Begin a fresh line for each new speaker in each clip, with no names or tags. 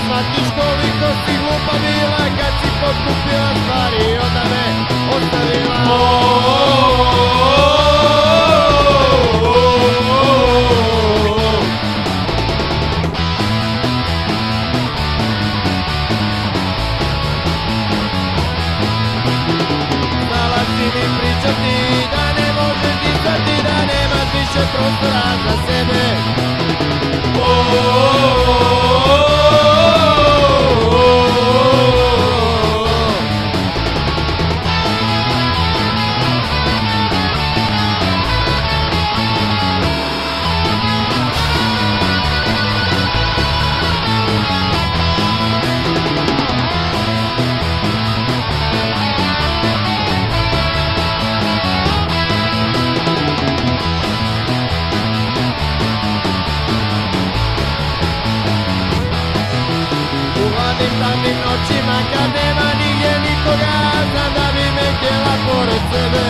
shvatiš koliko si glupa bila kad si potkupila stvari i onda me ostavila. Znala si mi pričati da ne možeš disati, da nemaš više prostora za sebe. Tamnim noćima kad nema nigdje nikoga, znam da bi me htjela pored sebe.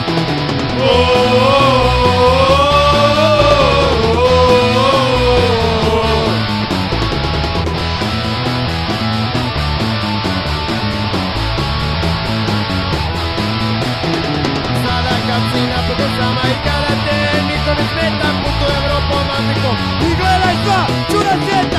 Sada kad si napokon sama i kada te niko ne smeta, putuj Evropom, Afrikom i gledaj sva čuda svijeta.